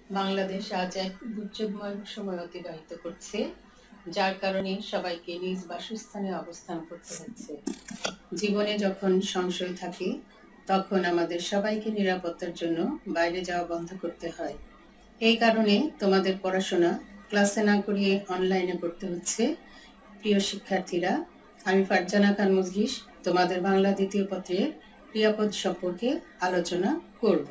বাংলাদেশ আজ এক দুর্যোগময় সময় অতিবাহিত করছে, যার কারণে সবাইকে নিজ বাসস্থানে অবস্থান করতে হচ্ছে। জীবনে যখন সংশয় থাকে, তখন আমাদের সবাইকে নিরাপত্তার জন্য বাইরে যাওয়া বন্ধ করতে হয়। এই কারণে তোমাদের পড়াশোনা ক্লাসে না করিয়ে অনলাইনে করতে হচ্ছে। প্রিয় শিক্ষার্থীরা, আমি ফারজানা খান মজলিস তোমাদের বাংলা দ্বিতীয় পত্রের ক্রিয়াপদ সম্পর্কে আলোচনা করব।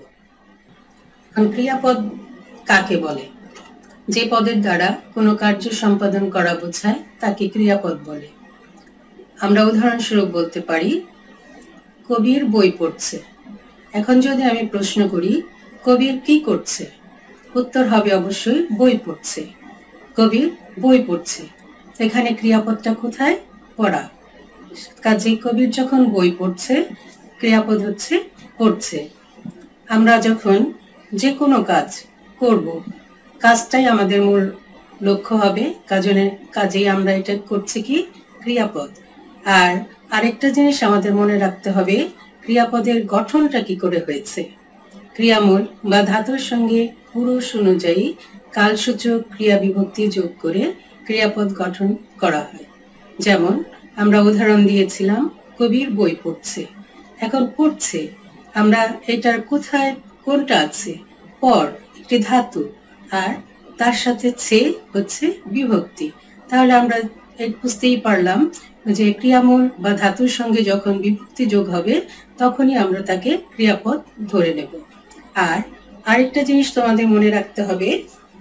ক্রিয়াপদ কাকে বলে? যে পদের দ্বারা কোনো কার্য সম্পাদন করা বোঝায় তাকে ক্রিয়াপদ বলে। আমরা উদাহরণস্বরূপ বলতে পারি, কবির বই পড়ছে। এখন যদি আমি প্রশ্ন করি, কবির কি করছে? উত্তর হবে অবশ্যই বই পড়ছে। কবির বই পড়ছে। এখানে ক্রিয়াপদটা কোথায়? পড়া। কাজে কবির যখন বই পড়ছে, ক্রিয়াপদ হচ্ছে পড়ছে। আমরা যখন যে কোনো কাজ করব, কাজটাই আমাদের মূল লক্ষ্য হবে, কাজেই আমরা এটা করছি কি? ক্রিয়াপদ। আর আরেকটা জিনিস আমাদের মনে রাখতে হবে, ক্রিয়াপদের গঠনটা কি করে হয়েছে। ক্রিয়ামূল বা ধাতুর সঙ্গে পুরুষ অনুযায়ী কালসূচক ক্রিয়া বিভক্তি যোগ করে ক্রিয়াপদ গঠন করা হয়। যেমন আমরা উদাহরণ দিয়েছিলাম, কবির বই পড়ছে। এখন পড়ছে, আমরা এটার কোথায় কোনটা আছে? পর, একটি ধাতু, আর তার সাথে ছে হচ্ছে বিভক্তি। তাহলে আমরা বুঝতেই পারলাম যে ক্রিয়ামূল বা ধাতুর সঙ্গে যখন বিভক্তি যোগ হবে, তখনই আমরা তাকে ক্রিয়াপদ ধরে নেব। আর আরেকটা জিনিস তোমাদের মনে রাখতে হবে,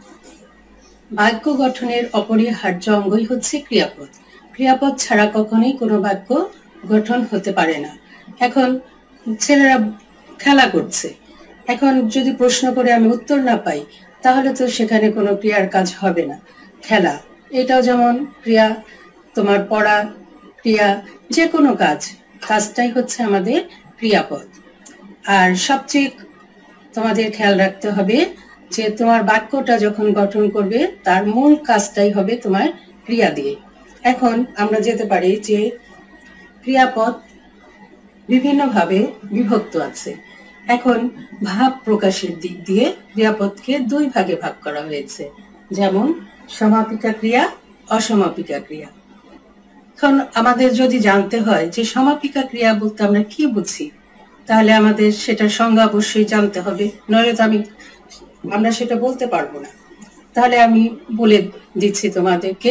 বাক্য গঠনের অপরিহার্য অঙ্গই হচ্ছে ক্রিয়াপদ। ক্রিয়াপদ ছাড়া কখনোই কোনো বাক্য গঠন হতে পারে না। এখন ছেলেরা খেলা করছে, এখন যদি প্রশ্ন করে আমি উত্তর না পাই, তাহলে তো সেখানে কোনো ক্রিয়ার কাজ হবে না। খেলা, এটাও যেমন ক্রিয়া, তোমার পড়া ক্রিয়া, যে কোনো কাজটাই হচ্ছে আমাদের ক্রিয়াপদ। আর সবচেয়ে তোমাদের খেয়াল রাখতে হবে যে তোমার বাক্যটা যখন গঠন করবে, তার মূল কাজটাই হবে তোমার ক্রিয়া দিয়ে। এখন আমরা যেতে পারি যে ক্রিয়াপদ বিভিন্নভাবে বিভক্ত আছে। এখন ভাব প্রকাশের দিক দিয়ে ক্রিয়াপদকে দুই ভাগে ভাগ করা হয়েছে, যেমন সমাপিকা ক্রিয়া, অসমাপিকা ক্রিয়া। এখন আমাদের যদি জানতে হয় যে সমাপিকা ক্রিয়া বলতে আমরা কি বুঝি, তাহলে আমাদের সেটার সংজ্ঞা অবশ্যই জানতে হবে, নইলে তো আমরা সেটা বলতে পারবো না। তাহলে আমি বলে দিচ্ছি তোমাদেরকে,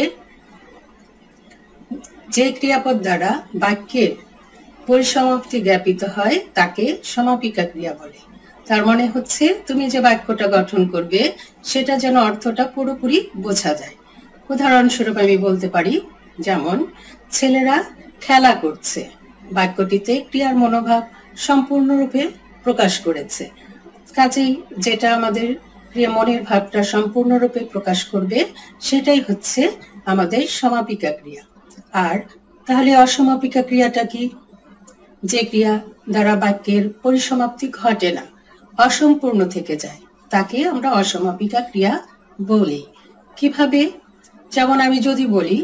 যে ক্রিয়াপদ দ্বারা বাক্যের পরিসমাপ্তি জ্ঞাপিত হয় তাকে সমাপিকা ক্রিয়া বলে। তার মানে হচ্ছে তুমি যে বাক্যটা গঠন করবে, সেটা যেন অর্থটা পুরোপুরি বোঝা যায়। উদাহরণস্বরূপ আমি বলতে পারি, যেমন ছেলেরা খেলা করছে। বাক্যটিতে ক্রিয়ার মনোভাব সম্পূর্ণরূপে প্রকাশ করেছে। কাজেই যেটা আমাদের মনের ভাবটা সম্পূর্ণরূপে প্রকাশ করবে, সেটাই হচ্ছে আমাদের সমাপিকা ক্রিয়া। আর তাহলে অসমাপিকা ক্রিয়াটা কি? যে ক্রিয়া দ্বারা বাক্যের পরিসমাপ্তি ঘটে না, অসম্পূর্ণ থেকে যায়, তাকে আমরা অসমাপিকা ক্রিয়া বলি। কিভাবে? যেমন আমি যদি বলি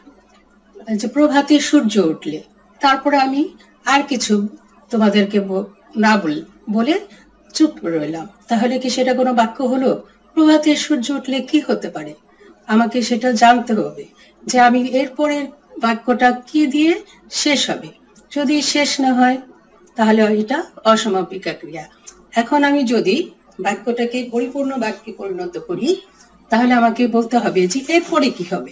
যে প্রভাতে সূর্য উঠলে, তারপরে আমি আর কিছু তোমাদেরকে না বলে চুপ রইলাম, তাহলে কি সেটা কোনো বাক্য হলো? প্রভাতে সূর্য উঠলে কি হতে পারে? আমাকে সেটা জানতে হবে যে আমি এরপরের বাক্যটা কি দিয়ে শেষ হবে। যদি শেষ না হয়, তাহলে এটা অসমাপিকা ক্রিয়া। এখন আমি যদি বাক্যটাকে পরিপূর্ণ বাক্যে পরিণত করি, তাহলে আমাকে বলতে হবে যে এরপরে কি হবে।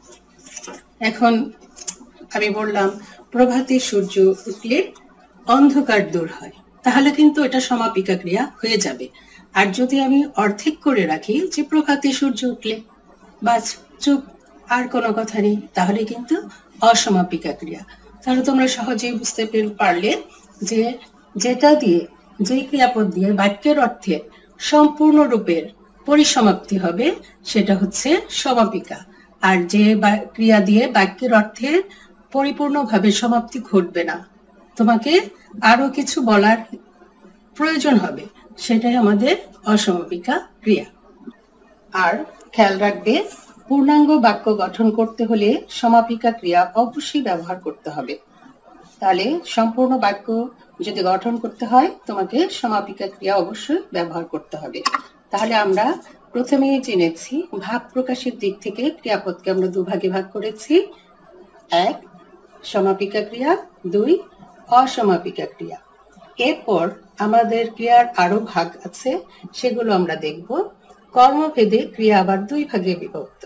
এখন আমি বললাম, প্রভাতে সূর্য উঠলে অন্ধকার দূর হয়, তাহলে কিন্তু এটা সমাপিকা ক্রিয়া হয়ে যাবে। আর যদি আমি অর্ধেক করে রাখি যে প্রভাতে সূর্য উঠলে, বাস চুপ, আর কোনো কথা নেই, তাহলে কিন্তু অসমাপিকা ক্রিয়া। তাহলে তোমরা সহজেই বুঝতে পারলে যে যেটা দিয়ে, যে ক্রিয়াপদ দিয়ে বাক্যের অর্থে সম্পূর্ণরূপের পরিসমাপ্তি হবে, সেটা হচ্ছে সমাপিকা। আর যে ক্রিয়া দিয়ে বাক্যের অর্থে পরিপূর্ণভাবে সমাপ্তি ঘটবে না, তোমাকে আরো কিছু বলার প্রয়োজন হবে, সেটাই আমাদের অসমাপিকা ক্রিয়া। আর খেয়াল রাখবে, পূর্ণাঙ্গ বাক্য গঠন করতে হলে সমাপিকা ক্রিয়া অবশ্যই ব্যবহার করতে হবে। তাহলে সম্পূর্ণ বাক্য যদি গঠন করতে হয়, তোমাকে সমাপিকা ক্রিয়া অবশ্যই ব্যবহার করতে হবে। তাহলে আমরা প্রথমেই জেনেছি ভাব প্রকাশের দিক থেকে ক্রিয়াপদকে আমরা দুভাগে ভাগ করেছি। 1 সমাপিকা ক্রিয়া, 2 অসমাপিকা ক্রিয়া। এরপর আমাদের ক্রিয়ার আরো ভাগ আছে, সেগুলো আমরা দেখব। কর্মভেদে ক্রিয়া আবার 2 ভাগে বিভক্ত।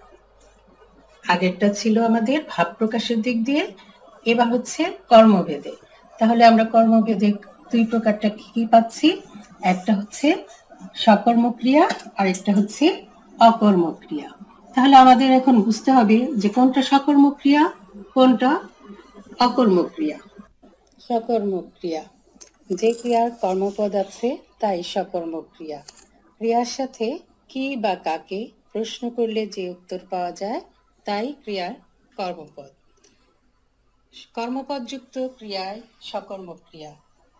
আগেরটা ছিল আমাদের ভাব প্রকাশের দিক দিয়ে, এবার হচ্ছে কর্মভেদে। তাহলে আমরা কর্মভেদে 2 প্রকারটা কি কি পাচ্ছি? একটা হচ্ছে সকর্মক্রিয়া আর একটা হচ্ছে অকর্মক্রিয়া। তাহলে আমাদের এখন বুঝতে হবে যে কোনটা সকর্মক্রিয়া কোনটা অকর্মক্রিয়া। সকর্মক্রিয়া, যে ক্রিয়ার কর্মপদ আছে তাই সকর্মক্রিয়া। ক্রিয়ার সাথে কি বা কাকে প্রশ্ন করলে যে উত্তর পাওয়া যায় তাই ক্রিয়ার কর্মপদ। কর্মপদযুক্ত ক্রিয়ায় সকর্মক্রিয়া।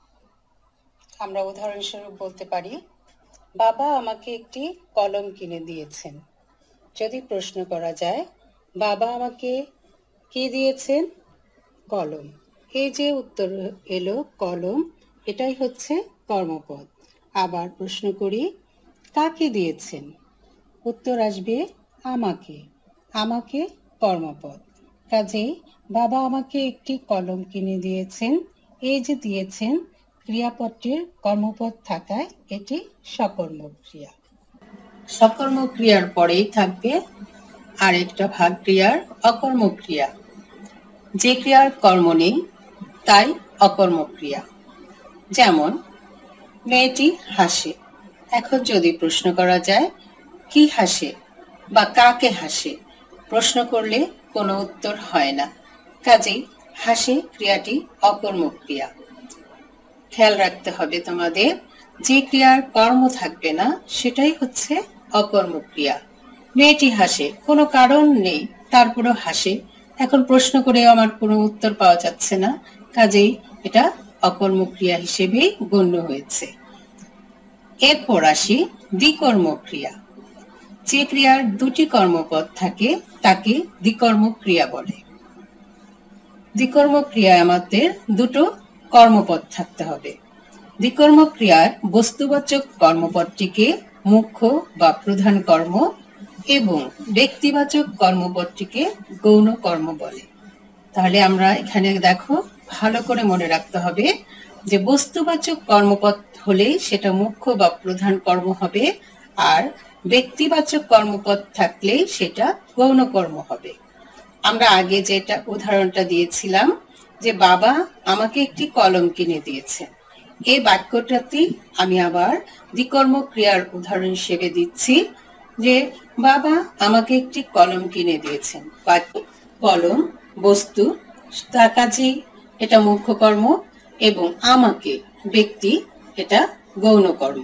আমরা উদাহরণস্বরূপ বলতে পারি, বাবা আমাকে একটি কলম কিনে দিয়েছেন। যদি প্রশ্ন করা যায়, বাবা আমাকে কি দিয়েছেন? কলম। এই যে উত্তর এলো কলম, এটাই হচ্ছে কর্মপদ। আবার প্রশ্ন করি, কাকে দিয়েছেন? উত্তর আসবে আমাকে। আমাকে কর্মপদ। কাজেই বাবা আমাকে একটি কলম কিনে দিয়েছেন, এই যে দিয়েছেন ক্রিয়াপদটির কর্মপদ থাকায় এটি সকর্মক্রিয়া। সকর্মক্রিয়ার পরেই থাকবে আরেকটা ভাগ ক্রিয়ার অকর্মক্রিয়া। যে ক্রিয়ার কর্ম নেই তাই অকর্মক্রিয়া। যেমন মেয়েটি হাসে। এখন যদি প্রশ্ন করা যায় কি হাসে বা কাকে হাসে, প্রশ্ন করলে কোনো উত্তর হয় না। কাজেই হাসে ক্রিয়াটি অকর্মক্রিয়া। খেয়াল রাখতে হবে তোমাদের, যে ক্রিয়ার কর্ম থাকবে না সেটাই হচ্ছে অকর্মক্রিয়া। মেয়েটি হাসে, কোনো কারণ নেই তারপরও হাসে। এখন প্রশ্ন করে আমার কোনো উত্তর পাওয়া যাচ্ছে না, কাজেই এটা অকর্মক্রিয়া হিসেবেই গণ্য হয়েছে। এরপর আসি দ্বিকর্মক্রিয়া। যে ক্রিয়ার 2টি কর্মপদ থাকে তাকে দ্বিকর্মক্রিয়া বলে। দ্বিকর্মক্রিয়ায় আমাদের 2টো কর্মপদ থাকতে হবে। দ্বিকর্মক্রিয়ার বস্তুবাচক কর্মপদটিকে মুখ্য বা প্রধান কর্ম এবং ব্যক্তিবাচক কর্মপদটিকে গৌণ কর্ম বলে। তাহলে আমরা এখানে দেখো, ভালো করে মনে রাখতে হবে যে বস্তুবাচক কর্মপদ হলে সেটা মুখ্য বা প্রধান কর্ম হবে, আর ব্যক্তিবাচক কর্মপদ থাকলে সেটা গৌণ কর্ম হবে। আমরা আগে যেটা উদাহরণটা দিয়েছিলাম যে বাবা আমাকে একটি কলম কিনে দিয়েছে, এই বাক্যটাতে আমি আবার দ্বিকর্মক্রিয়ার উদাহরণ হিসেবে দিচ্ছি যে বাবা আমাকে একটি কলম কিনে দিয়েছেন। কলম বস্তু, তার কাজেই এটা মুখ্য কর্ম, এবং আমাকে ব্যক্তি, এটা গৌণ কর্ম।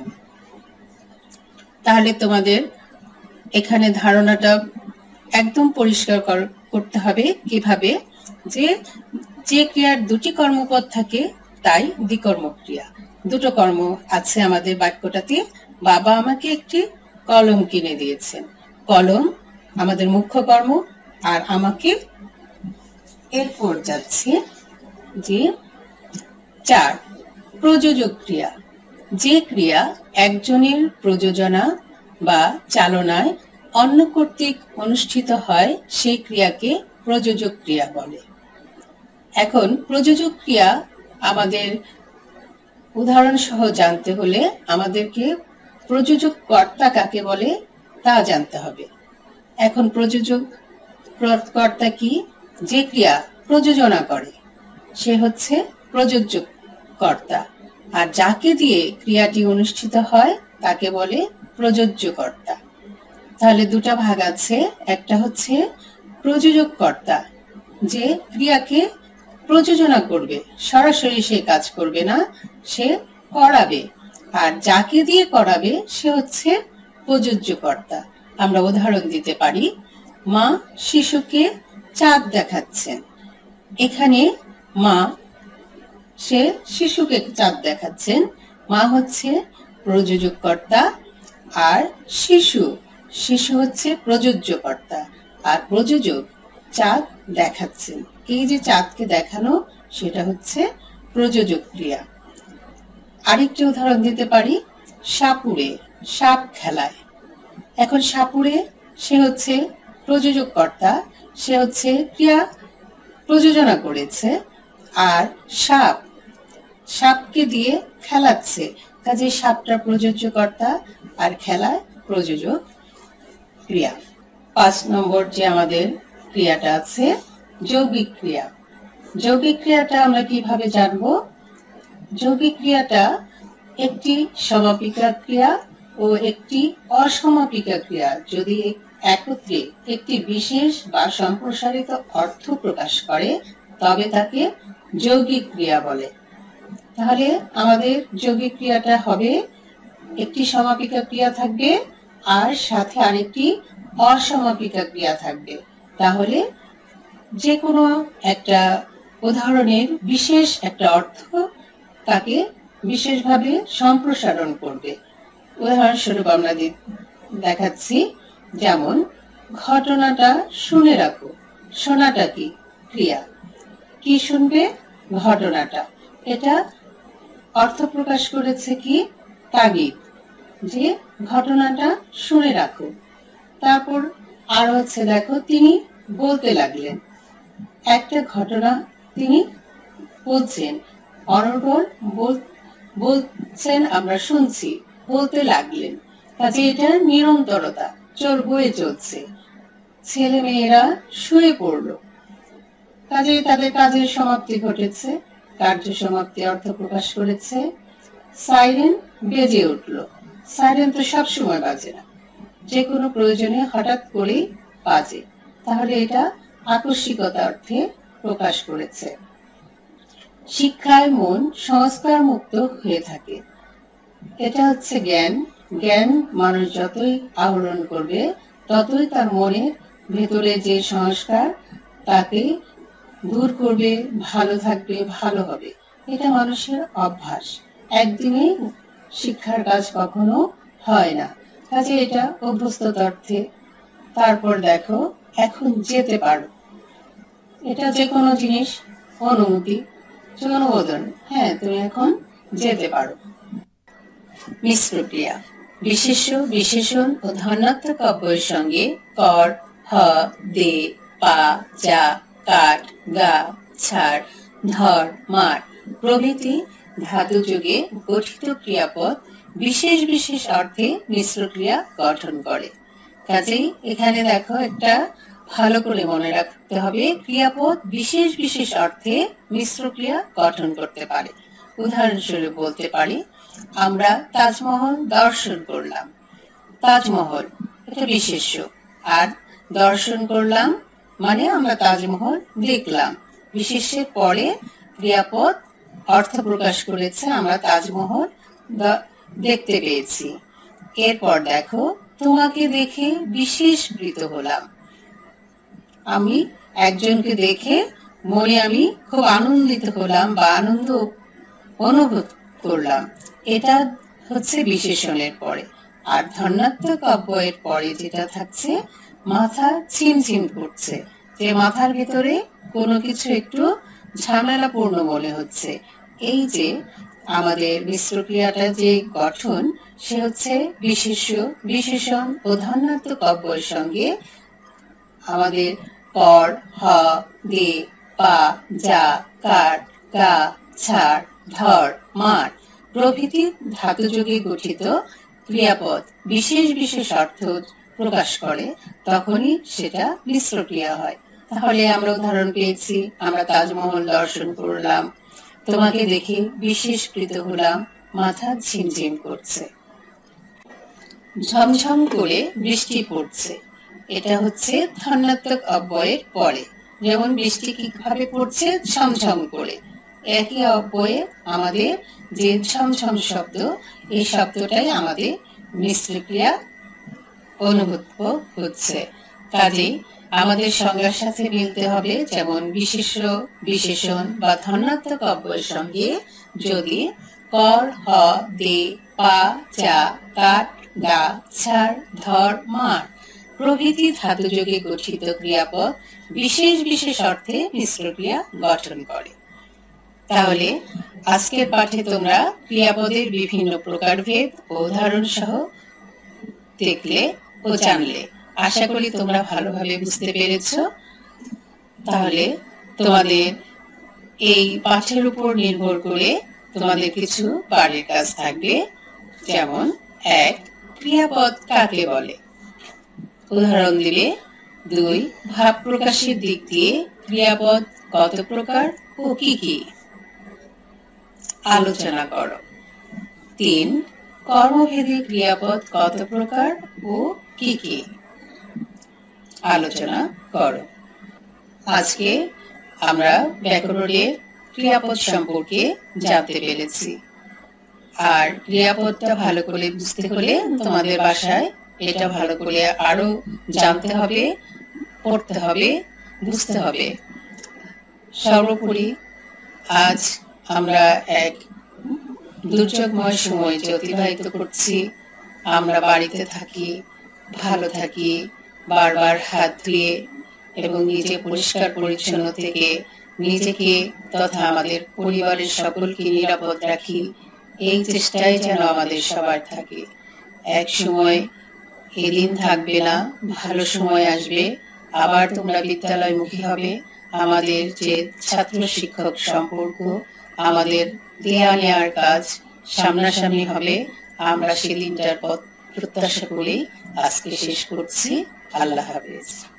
তাহলে তোমাদের এখানে ধারণাটা একদম পরিষ্কার করতে হবে কিভাবে, যে ক্রিয়ার 2টি কর্মপদ থাকে তাই দ্বিকর্মক্রিয়া। 2টো কর্ম আছে আমাদের বাক্যটাতে। বাবা আমাকে একটি কলম কিনে দিয়েছেন, কলম আমাদের মুখ্য কর্ম আর আমাকে। এরপর যাচ্ছে যে 4 প্রযোজক ক্রিয়া। যে ক্রিয়া একজনের প্রযোজনা বা চালনায় অন্য কর্তৃক অনুষ্ঠিত হয় সেই ক্রিয়াকে প্রযোজক ক্রিয়া বলে। এখন প্রযোজক ক্রিয়া আমাদের উদাহরণ সহ জানতে হলে আমাদেরকে প্রযোজক কর্তা কাকে বলে তা জানতে হবে। এখন প্রযোজক কর্তা কি? যে ক্রিয়া প্রযোজনা করে সে হচ্ছে প্রযোজক কর্তা, আর যাকে দিয়ে ক্রিয়াটি অনুষ্ঠিত হয় তাকে বলে প্রযোজ্য কর্তা। তাহলে 2টা ভাগ আছে, একটা হচ্ছে প্রযোজক কর্তা, যে ক্রিয়াকে প্রযোজনা করবে, সরাসরি সে কাজ করবে না, সে করাবে, আর যাকে দিয়ে করাবে সে হচ্ছে প্রযোজ্য কর্তা। আমরা উদাহরণ দিতে পারি, মা শিশুকে চাঁদ দেখাচ্ছেন। এখানে মা সে শিশুকে চাঁদ দেখাচ্ছেন, মা হচ্ছে প্রযোজক কর্তা, আর শিশু হচ্ছে প্রযোজ্য কর্তা, আর প্রযোজক চাঁদ দেখাচ্ছেন। এই যে চাঁদকে দেখানো সেটা হচ্ছে প্রযোজক ক্রিয়া। আরেকটি উদাহরণ দিতে পারি, সাপুড়ে সাপ খেলায়। এখন সাপুড়ে সে হচ্ছে প্রযোজক কর্তা, সে হচ্ছে ক্রিয়া প্রযোজনা করেছে, আর সাপকে দিয়ে খেলাচ্ছে, কাজে সাপটা প্রযোজ্যকর্তা আর খেলায় প্রযোজক ক্রিয়া। 5 নম্বর যে আমাদের ক্রিয়াটা আছে যৌগিক ক্রিয়া। যৌগিক ক্রিয়াটা আমরা কিভাবে জানবো? যৌগিক ক্রিয়াটা একটি সমাপিকা ক্রিয়া ও একটি অসমাপিকা ক্রিয়া যদি একত্রে একটি বিশেষ বা সম্প্রসারিত অর্থ প্রকাশ করে তবে তাকে যৌগিক ক্রিয়া বলে। তাহলে আমাদের যৌগিক ক্রিয়াটা হবে একটি সমাপিকা ক্রিয়া থাকবে আর সাথে আরেকটি অসমাপিকা ক্রিয়া থাকবে। তাহলে যে কোনো একটা উদাহরণের বিশেষ একটা অর্থ তাকে বিশেষভাবে সম্প্রসারণ করবে। উদাহরণস্বরূপ আমরা দেখাচ্ছি, যেমন ঘটনাটা শুনে রাখো। শোনাটা কি? ক্রিয়া। কি শুনবে? ঘটনাটা। এটা অর্থ প্রকাশ করেছে কি? তাগিদ, যে ঘটনাটা শুনে রাখো। তারপর আর হচ্ছে দেখো, তিনি বলতে লাগলেন। একটা ঘটনা তিনি বলছেন, অনর্গল বলছেন, আমরা শুনছি, বলতে লাগলেন, কাজে এটা নিরন্তরতা, বয়ে চলছে। ছেলে মেয়েরা শুয়ে পড়ল, কাজে তাদের কাজের সমাপ্তি ঘটেছে, কার্য সমাপ্তি অর্থ প্রকাশ করেছে। সাইরেন বেজে উঠল। সাইরেন তো সবসময় বাজে না, যে কোনো প্রয়োজনে হঠাৎ করেই বাজে, তাহলে এটা আকস্মিকতা অর্থে প্রকাশ করেছে। শিক্ষায় মন সংস্কার মুক্ত হয়ে থাকে। এটা হচ্ছে জ্ঞান। জ্ঞান মানুষ যতই আহরণ করবে ততই তার মনের ভেতরে যে সংস্কার তাকে দূর করবে, ভালো থাকবে, ভালো হবে। এটা মানুষের অভ্যাস, একদিনে শিক্ষার কাজ কখনো হয় না, কাজে এটা অভ্যস্ততা অর্থে। তারপর দেখো, এখন যেতে পারো। এটা যে কোনো জিনিস, অনুমতি, অনুমোদন। হ্যাঁ, তুমি এখন যেতে পারো। মিশ্র ক্রিয়া। বিশেষ্য, বিশেষণ ও ধনাত্মক অব্যয়ের সঙ্গে কর, হ, দে, পা, যা, কাট, গা, ছাড়, ধর, মার প্রভৃতি ধাতু যোগে গঠিত ক্রিয়াপদ বিশেষ বিশেষ অর্থে মিশ্র ক্রিয়া গঠন করে। কাজেই এখানে দেখো, একটা ভালো করে মনে রাখতে হবে, ক্রিয়াপদ বিশেষ বিশেষ অর্থে মিশ্র ক্রিয়া গঠন করতে পারে। উদাহরণস্বরূপ বলতে পারি, আমরা তাজমহল দর্শন করলাম। তাজমহল এটা বিশেষ্য, আর দর্শন করলাম মানে আমরা তাজমহল দেখলাম। বিশেষ্যের পরে ক্রিয়াপদ অর্থ প্রকাশ করেছে, আমরা তাজমহল দেখতে পেয়েছি। এরপর দেখো, তোমাকে দেখে বিশেষকৃত হলাম। আমি একজনকে দেখে মনে আমি খুব আনন্দিত হলাম বা আনন্দ অনুভব করলাম। এটা হচ্ছে বিশেষণের পরে। আর ধনাত্মক অব্যয়ের পরে যেটা থাকছে, মাথা ছিমছিম করছে, যে মাথার ভেতরে কোনো কিছু একটু ঝামেলাপূর্ণ মনে হচ্ছে। এই যে আমাদের মিশ্র ক্রিয়াটা যে গঠন, সে হচ্ছে বিশেষ্য, বিশেষণ ও ধনাত্মক অব্যয়ের সঙ্গে আমাদের কর, হ, দে, পা, যা, কাট, গা, ছাড়, ধর, মার প্রভৃতি ধাতুযোগে গঠিত ক্রিয়াপদ বিশেষ বিশেষ অর্থ প্রকাশ করে, তখনই সেটা মিশ্র ক্রিয়া হয়। তাহলে আমরা উদাহরণ পেয়েছি, আমরা তাজমহল দর্শন করলাম, তোমাকে দেখে বিশেষকৃত হলাম, মাথা ঝিমঝিম করছে। ঝমঝম করে বৃষ্টি পড়ছে, এটা হচ্ছে ধনাত্মক অব্যয়ের পরে। যেমন বৃষ্টি কিভাবে পড়ছে? ঝমঝম করে। একই অব্যয়ে আমাদের যে ঝমঝম শব্দ, এই শব্দটাই আমাদের মিশ্র ক্রিয়া অনুভূত হচ্ছে। কাজেই আমাদের সংজ্ঞার সাথে মিলতে হবে, যেমন বিশেষ্য, বিশেষণ বা ধনাত্মক অব্যয়ের সঙ্গে যদি কর, হ, দে, পা, যা, কাট, গা, ছাড়, ধর, মার প্রভৃতি ধাতুযোগে গঠিত ক্রিয়াপদ বিশেষ বিশেষ অর্থে মিশ্র ক্রিয়া গঠন করে। তাহলে আজকের পাঠে তোমরা ক্রিয়াপদের বিভিন্ন প্রকারভেদ ও উদাহরণ সহ দেখলে ও জানলে। আশা করি তোমরা ভালোভাবে বুঝতে পেরেছো। তাহলে তোমাদের এই পাঠের উপর নির্ভর করে তোমাদের কিছু বাড়ির কাজ থাকবে। যেমন 1, ক্রিয়াপদ কাকে বলে? উদাহরণ দিলে। 2, ভাব প্রকাশের দিক দিয়ে ক্রিয়াপদ কত প্রকার ও কি কি? আলোচনা করো। 3, কর্মভেদে ক্রিয়াপদ কত প্রকার ও কি কি? আলোচনা করো। আজকে আমরা ব্যাকরণের ক্রিয়াপদ সম্পর্কে জানতে পেরেছি। আর ক্রিয়াপদটা ভালো করে বুঝতে হলে তোমাদের বাসায় এটা ভালো করে আরো জানতে হবে, পড়তে হবে, বুঝতে হবে। সর্বোপরি আজ আমরা এক দুর্যোগময় সময় যে অতিবাহিত করছি, আমরা বাড়িতে থাকি, ভালো থাকি, বারবার হাত ধুয়ে এবং নিজে পরিষ্কার পরিচ্ছন্ন থেকে নিজেকে তথা আমাদের পরিবারের সকলকে নিরাপদ রাখি। এই চেষ্টাই যেন আমাদের সবার থাকে। এক সময় এদিন থাকবে না, ভালো সময় আসবে, আবার তোমরা বিদ্যালয়মুখী হবে। আমাদের যে ছাত্র শিক্ষক সম্পর্ক, আমাদের দেয়া নেওয়ার কাজ সামনাসামনি হবে। আমরা সেদিনটার পথ প্রত্যাশা করেই আজকে শেষ করছি। আল্লাহ হাফেজ।